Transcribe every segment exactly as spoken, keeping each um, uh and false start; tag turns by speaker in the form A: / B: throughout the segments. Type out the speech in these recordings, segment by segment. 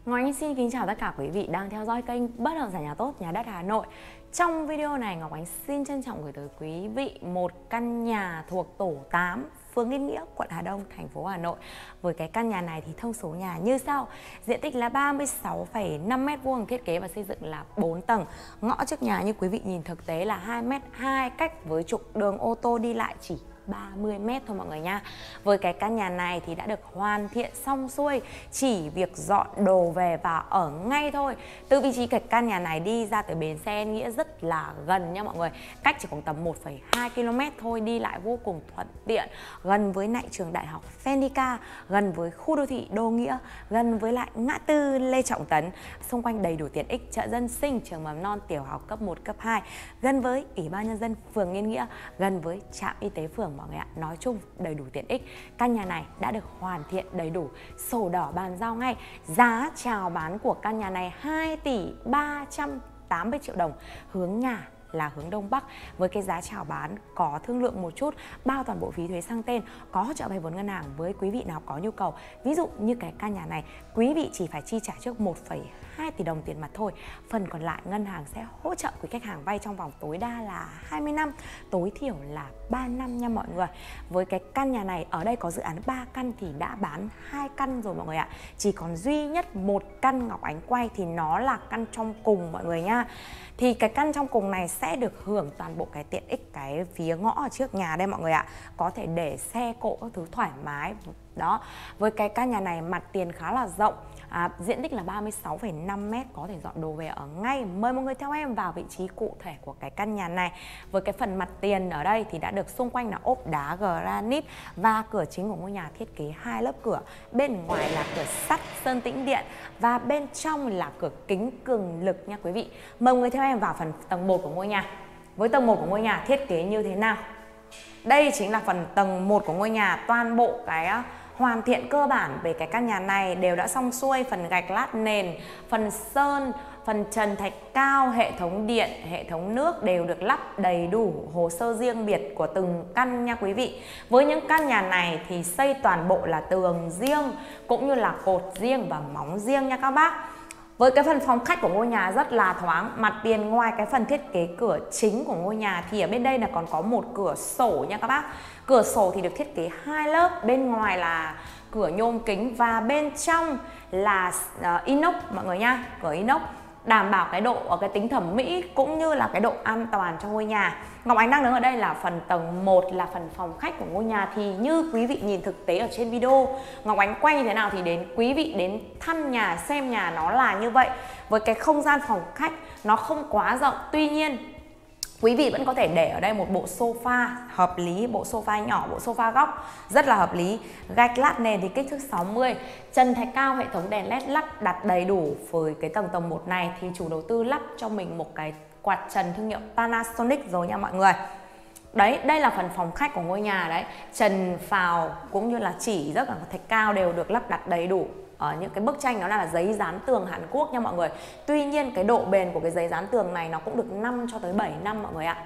A: Ngọc Ánh xin kính chào tất cả quý vị đang theo dõi kênh Bất động sản nhà tốt nhà đất Hà Nội. Trong video này Ngọc Ánh xin trân trọng gửi tới quý vị một căn nhà thuộc tổ tám, phường Yên Nghĩa, quận Hà Đông, thành phố Hà Nội. Với cái căn nhà này thì thông số nhà như sau: diện tích là ba mươi sáu phẩy năm mét vuông, thiết kế và xây dựng là bốn tầng. Ngõ trước nhà như quý vị nhìn thực tế là hai mét hai, cách với trục đường ô tô đi lại chỉ ba mươi mét thôi mọi người nha. Với cái căn nhà này thì đã được hoàn thiện xong xuôi, chỉ việc dọn đồ về và ở ngay thôi. Từ vị trí cái căn nhà này đi ra tới bến xe Yên Nghĩa rất là gần nha mọi người, cách chỉ khoảng tầm một phẩy hai ki lô mét thôi, đi lại vô cùng thuận tiện, gần với lại trường đại học Phenica, gần với khu đô thị Đô Nghĩa, gần với lại ngã tư Lê Trọng Tấn, xung quanh đầy đủ tiện ích, chợ dân sinh, trường mầm non tiểu học cấp một, cấp hai, gần với Ủy ban nhân dân phường Yên Nghĩa, gần với trạm y tế phường mọi người ạ. Nói chung đầy đủ tiện ích. Căn nhà này đã được hoàn thiện đầy đủ, sổ đỏ bàn giao ngay. Giá chào bán của căn nhà này hai tỷ ba trăm tám mươi triệu đồng, hướng nhà là hướng Đông Bắc. Với cái giá chào bán có thương lượng một chút, bao toàn bộ phí thuế sang tên, có hỗ trợ vay vốn ngân hàng với quý vị nào có nhu cầu. Ví dụ như cái căn nhà này, quý vị chỉ phải chi trả trước một phẩy hai tỷ đồng tiền mặt thôi. Phần còn lại ngân hàng sẽ hỗ trợ quý khách hàng vay trong vòng tối đa là hai mươi năm, tối thiểu là ba năm nha mọi người. Với cái căn nhà này, ở đây có dự án ba căn thì đã bán hai căn rồi mọi người ạ. Chỉ còn duy nhất một căn Ngọc Ánh quay thì nó là căn trong cùng mọi người nha. Thì cái căn trong cùng này sẽ được hưởng toàn bộ cái tiện ích cái phía ngõ ở trước nhà đây mọi người ạ. Có thể để xe cộ các thứ thoải mái. Đó, với cái căn nhà này mặt tiền khá là rộng, à, diện tích là ba mươi sáu phẩy năm mét, có thể dọn đồ về ở ngay. Mời mọi người theo em vào vị trí cụ thể của cái căn nhà này. Với cái phần mặt tiền ở đây thì đã được xung quanh là ốp đá granite, và cửa chính của ngôi nhà thiết kế hai lớp cửa. Bên ngoài là cửa sắt sơn tĩnh điện và bên trong là cửa kính cường lực nha quý vị. Mời mọi người theo em vào phần tầng một của ngôi nhà. Với tầng một của ngôi nhà thiết kế như thế nào? Đây chính là phần tầng một của ngôi nhà. Toàn bộ cái hoàn thiện cơ bản về cái căn nhà này đều đã xong xuôi. Phần gạch lát nền, phần sơn, phần trần thạch cao, hệ thống điện, hệ thống nước đều được lắp đầy đủ, hồ sơ riêng biệt của từng căn nha quý vị. Với những căn nhà này thì xây toàn bộ là tường riêng, cũng như là cột riêng và móng riêng nha các bác. Với cái phần phòng khách của ngôi nhà rất là thoáng. Mặt tiền ngoài cái phần thiết kế cửa chính của ngôi nhà thì ở bên đây là còn có một cửa sổ nha các bác. Cửa sổ thì được thiết kế hai lớp, bên ngoài là cửa nhôm kính và bên trong là uh, inox mọi người nha, cửa inox, đảm bảo cái độ ở cái tính thẩm mỹ cũng như là cái độ an toàn cho ngôi nhà. Ngọc Ánh đang đứng ở đây là phần tầng một, là phần phòng khách của ngôi nhà. Thì như quý vị nhìn thực tế ở trên video, Ngọc Ánh quay như thế nào thì đến quý vị đến thăm nhà xem nhà nó là như vậy. Với cái không gian phòng khách nó không quá rộng, tuy nhiên quý vị vẫn có thể để ở đây một bộ sofa hợp lý, bộ sofa nhỏ, bộ sofa góc rất là hợp lý. Gạch lát nền thì kích thước sáu mươi, trần thạch cao, hệ thống đèn led lắp đặt đầy đủ. Với cái tầng tầng một này thì chủ đầu tư lắp cho mình một cái quạt trần thương hiệu Panasonic rồi nha mọi người. Đấy, đây là phần phòng khách của ngôi nhà đấy. Trần phào cũng như là chỉ rất là thạch cao đều được lắp đặt đầy đủ. Ở những cái bức tranh đó là giấy dán tường Hàn Quốc nha mọi người. Tuy nhiên cái độ bền của cái giấy dán tường này nó cũng được năm cho tới bảy năm mọi người ạ.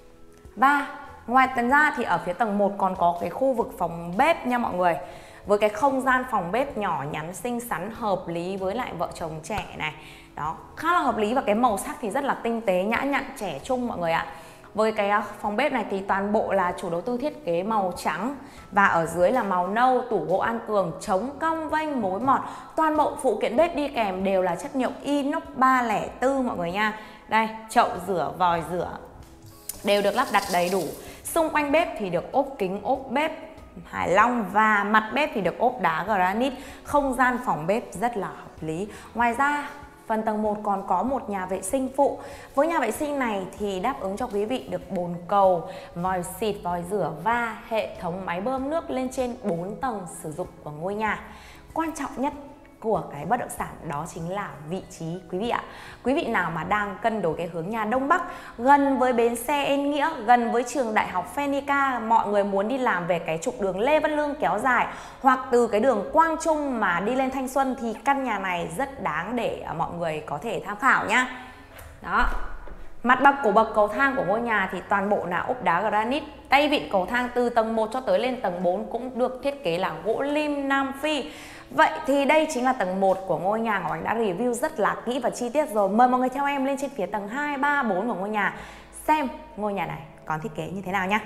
A: Và ngoài tầng ra thì ở phía tầng một còn có cái khu vực phòng bếp nha mọi người. Với cái không gian phòng bếp nhỏ nhắn xinh xắn, hợp lý với lại vợ chồng trẻ này. Đó, khá là hợp lý, và cái màu sắc thì rất là tinh tế, nhã nhặn, trẻ trung mọi người ạ. Với cái phòng bếp này thì toàn bộ là chủ đầu tư thiết kế màu trắng, và ở dưới là màu nâu, tủ gỗ An Cường, chống cong vênh mối mọt. Toàn bộ phụ kiện bếp đi kèm đều là chất liệu inox ba không bốn mọi người nha. Đây, chậu rửa, vòi rửa đều được lắp đặt đầy đủ. Xung quanh bếp thì được ốp kính ốp bếp Hải Long, và mặt bếp thì được ốp đá granite. Không gian phòng bếp rất là hợp lý. Ngoài ra phần tầng một còn có một nhà vệ sinh phụ. Với nhà vệ sinh này thì đáp ứng cho quý vị được bồn cầu, vòi xịt, vòi rửa và hệ thống máy bơm nước lên trên bốn tầng sử dụng của ngôi nhà. Quan trọng nhất của cái bất động sản đó chính là vị trí quý vị ạ. Quý vị nào mà đang cân đối cái hướng nhà Đông Bắc, gần với bến xe Yên Nghĩa, gần với trường đại học Phenica, mọi người muốn đi làm về cái trục đường Lê Văn Lương kéo dài, hoặc từ cái đường Quang Trung mà đi lên Thanh Xuân, thì căn nhà này rất đáng để mọi người có thể tham khảo nhá. Đó. Mặt bậc của bậc cầu thang của ngôi nhà thì toàn bộ là ốp đá granite. Tay vịn cầu thang từ tầng một cho tới lên tầng bốn cũng được thiết kế là gỗ lim Nam Phi. Vậy thì đây chính là tầng một của ngôi nhà Ngọc Ánh đã review rất là kỹ và chi tiết rồi. Mời mọi người theo em lên trên phía tầng hai, ba, bốn của ngôi nhà xem ngôi nhà này còn thiết kế như thế nào nhé.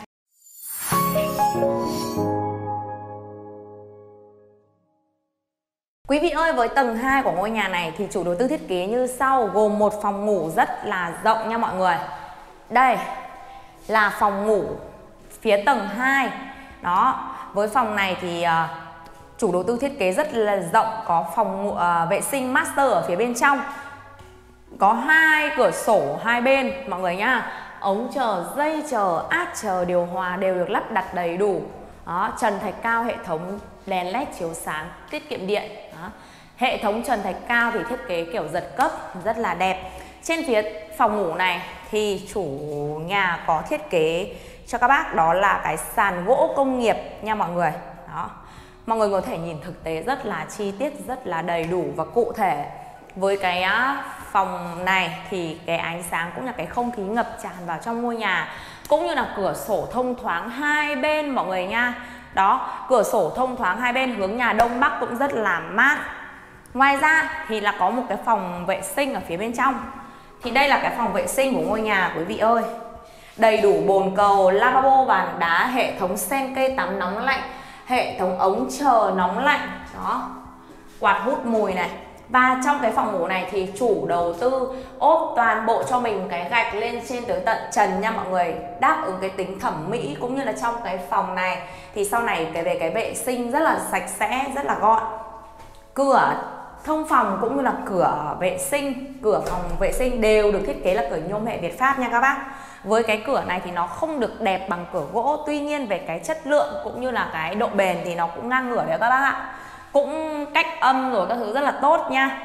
A: Quý vị ơi, với tầng hai của ngôi nhà này thì chủ đầu tư thiết kế như sau, gồm một phòng ngủ rất là rộng nha mọi người. Đây là phòng ngủ phía tầng hai. Đó, với phòng này thì uh, chủ đầu tư thiết kế rất là rộng, có phòng uh, vệ sinh master ở phía bên trong. Có hai cửa sổ hai bên mọi người nhá. Ống chờ, dây chờ, át chờ, điều hòa đều được lắp đặt đầy đủ. Đó, trần thạch cao, hệ thống đèn led chiếu sáng, tiết kiệm điện. Đó. Hệ thống trần thạch cao thì thiết kế kiểu giật cấp, rất là đẹp. Trên phía phòng ngủ này thì chủ nhà có thiết kế cho các bác đó là cái sàn gỗ công nghiệp nha mọi người. Đó. Mọi người có thể nhìn thực tế rất là chi tiết, rất là đầy đủ và cụ thể. Với cái phòng này thì cái ánh sáng cũng là cái không khí ngập tràn vào trong ngôi nhà, cũng như là cửa sổ thông thoáng hai bên mọi người nha. Đó, cửa sổ thông thoáng hai bên hướng nhà đông bắc cũng rất là mát. Ngoài ra thì là có một cái phòng vệ sinh ở phía bên trong. Thì đây là cái phòng vệ sinh của ngôi nhà quý vị ơi. Đầy đủ bồn cầu, lavabo, bàn đá, hệ thống sen cây tắm nóng lạnh, hệ thống ống chờ nóng lạnh. Đó, quạt hút mùi này. Và trong cái phòng ngủ này thì chủ đầu tư ốp toàn bộ cho mình cái gạch lên trên tới tận trần nha mọi người, đáp ứng cái tính thẩm mỹ. Cũng như là trong cái phòng này thì sau này cái về cái vệ sinh rất là sạch sẽ, rất là gọn. Cửa thông phòng cũng như là cửa vệ sinh, cửa phòng vệ sinh đều được thiết kế là cửa nhôm hệ Việt Pháp nha các bác. Với cái cửa này thì nó không được đẹp bằng cửa gỗ, tuy nhiên về cái chất lượng cũng như là cái độ bền thì nó cũng ngang ngửa đấy các bác ạ. Cũng cách âm rồi các thứ rất là tốt nha.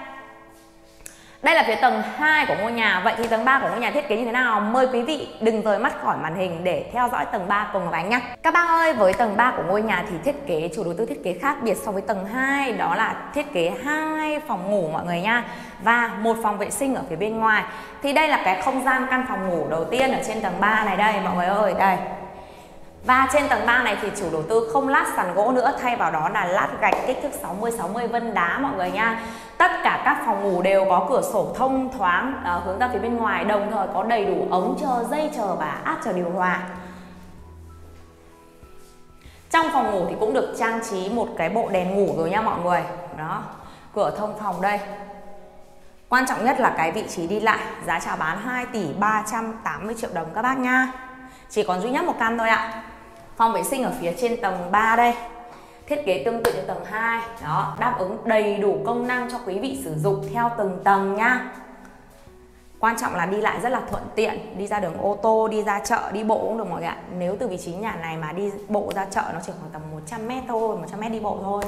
A: Đây là phía tầng hai của ngôi nhà. Vậy thì tầng ba của ngôi nhà thiết kế như thế nào? Mời quý vị đừng rời mắt khỏi màn hình để theo dõi tầng ba cùng Ngọc Ánh nhé. Các bác ơi, với tầng ba của ngôi nhà thì thiết kế, chủ đầu tư thiết kế khác biệt so với tầng hai. Đó là thiết kế hai phòng ngủ mọi người nha, và một phòng vệ sinh ở phía bên ngoài. Thì đây là cái không gian căn phòng ngủ đầu tiên ở trên tầng ba này đây mọi người ơi, đây. Và trên tầng ba này thì chủ đầu tư không lát sàn gỗ nữa, thay vào đó là lát gạch kích thước sáu mươi sáu mươi vân đá mọi người nha. Tất cả các phòng ngủ đều có cửa sổ thông thoáng uh, hướng ra phía bên ngoài, đồng thời có đầy đủ ống chờ, dây chờ và át chờ điều hòa. Trong phòng ngủ thì cũng được trang trí một cái bộ đèn ngủ rồi nha mọi người. Đó, cửa thông phòng đây. Quan trọng nhất là cái vị trí đi lại, giá chào bán hai tỷ ba trăm tám mươi triệu đồng các bác nha. Chỉ còn duy nhất một căn thôi ạ. Phòng vệ sinh ở phía trên tầng ba đây, thiết kế tương tự như tầng hai. Đó, đáp ứng đầy đủ công năng cho quý vị sử dụng theo từng tầng nha. Quan trọng là đi lại rất là thuận tiện, đi ra đường ô tô, đi ra chợ, đi bộ cũng được mọi người ạ. Nếu từ vị trí nhà này mà đi bộ ra chợ nó chỉ khoảng tầm một trăm mét thôi, một trăm mét đi bộ thôi.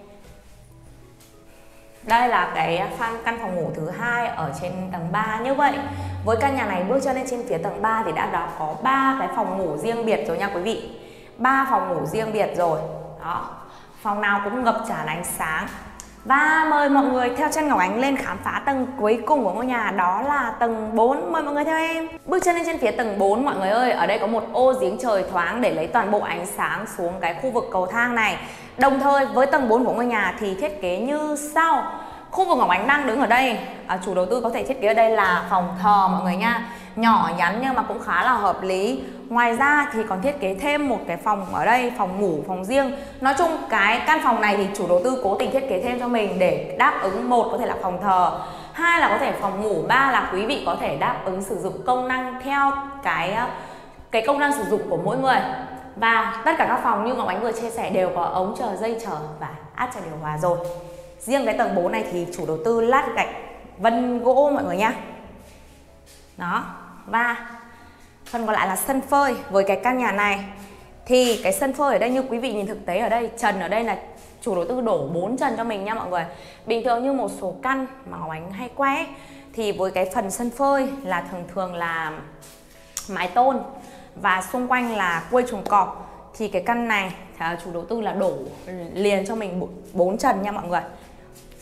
A: Đây là cái căn phòng ngủ thứ hai ở trên tầng ba. Như vậy với căn nhà này bước chân lên trên phía tầng ba thì đã đã có ba cái phòng ngủ riêng biệt rồi nha quý vị. ba phòng ngủ riêng biệt rồi. Đó, phòng nào cũng ngập tràn ánh sáng. Và mời mọi người theo chân Ngọc Ánh lên khám phá tầng cuối cùng của ngôi nhà, đó là tầng bốn. Mời mọi người theo em. Bước chân lên trên phía tầng bốn mọi người ơi, ở đây có một ô giếng trời thoáng để lấy toàn bộ ánh sáng xuống cái khu vực cầu thang này. Đồng thời với tầng bốn của ngôi nhà thì thiết kế như sau. Khu vực Ngọc Ánh đang đứng ở đây, à, chủ đầu tư có thể thiết kế ở đây là phòng thờ mọi người nha. Nhỏ nhắn nhưng mà cũng khá là hợp lý. Ngoài ra thì còn thiết kế thêm một cái phòng ở đây, phòng ngủ, phòng riêng. Nói chung cái căn phòng này thì chủ đầu tư cố tình thiết kế thêm cho mình để đáp ứng, một có thể là phòng thờ, hai là có thể phòng ngủ, ba là quý vị có thể đáp ứng sử dụng công năng theo cái cái công năng sử dụng của mỗi người. Và tất cả các phòng như Ngọc Ánh vừa chia sẻ đều có ống chờ, dây chờ và át chờ điều hòa rồi. Riêng cái tầng bốn này thì chủ đầu tư lát gạch vân gỗ mọi người nhá. Đó, và phần còn lại là sân phơi. Với cái căn nhà này thì cái sân phơi ở đây như quý vị nhìn thực tế ở đây, trần ở đây là chủ đầu tư đổ bốn trần cho mình nha mọi người. Bình thường như một số căn mà Ngọc Ánh hay quay ấy, thì với cái phần sân phơi là thường thường là mái tôn và xung quanh là quây chuồng cọp. Thì cái căn này chủ đầu tư là đổ liền cho mình bốn trần nha mọi người.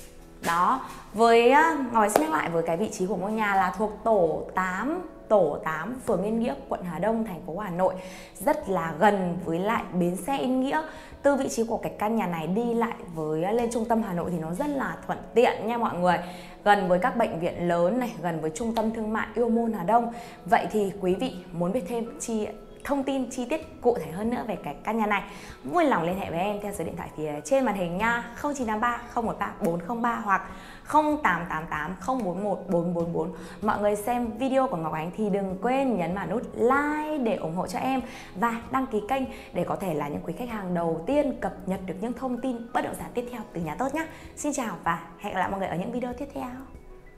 A: Đó, với Ngọc Ánh xin nhắc lại với cái vị trí của ngôi nhà là thuộc tổ tám, tổ tám, phường Yên Nghĩa, quận Hà Đông, thành phố Hà Nội. Rất là gần với lại bến xe Yên Nghĩa. Từ vị trí của cái căn nhà này đi lại với lên trung tâm Hà Nội thì nó rất là thuận tiện nha mọi người. Gần với các bệnh viện lớn này, gần với trung tâm thương mại Yêu Môn Hà Đông. Vậy thì quý vị muốn biết thêm chi thông tin chi tiết cụ thể hơn nữa về cái căn nhà này, vui lòng liên hệ với em theo số điện thoại phía trên màn hình nha, không chín tám ba không một ba bốn không ba hoặc không tám tám tám không bốn một bốn bốn bốn. Mọi người xem video của Ngọc Ánh thì đừng quên nhấn vào nút like để ủng hộ cho em và đăng ký kênh để có thể là những quý khách hàng đầu tiên cập nhật được những thông tin bất động sản tiếp theo từ nhà tốt nhé. Xin chào và hẹn gặp lại mọi người ở những video tiếp theo.